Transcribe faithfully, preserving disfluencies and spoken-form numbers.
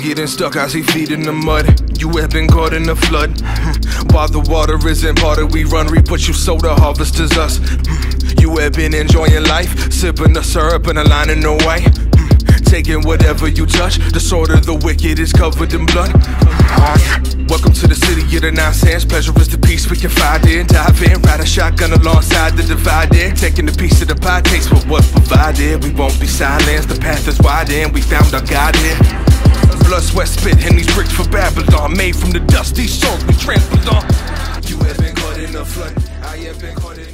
getting stuck, I see feet in the mud. You have been caught in the flood. While the water isn't parted, we run, we put you so the harvest is us. You have been enjoying life, sipping the syrup and aligning the way. Taking whatever you touch, the sword of the wicked is covered in blood. Welcome to the city of the nonsense. Pleasure is the peace we can find in. Dive in, ride a shotgun alongside the divided. Taking a piece of the pie, taste what was provided. We won't be silenced, the path is wide and we found our God here. Blood, sweat, spit, and these bricks for Babylon. Made from the dust, these souls we trampled on. You have been caught in the flood, I have been caught in